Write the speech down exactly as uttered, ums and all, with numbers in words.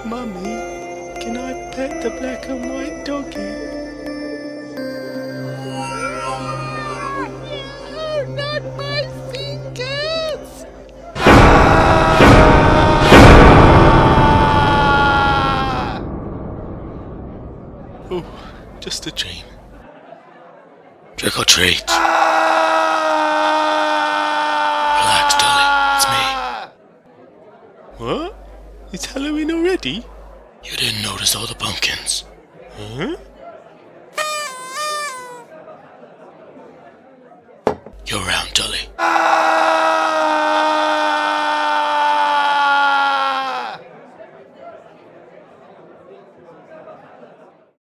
Mummy, can I pet the black and white doggy? Oh, not my fingers! Oh, just a dream. Trick or treat. Relax, Dolly. It's me. What? It's Halloween already? You didn't notice all the pumpkins. Huh? You're around, Dolly.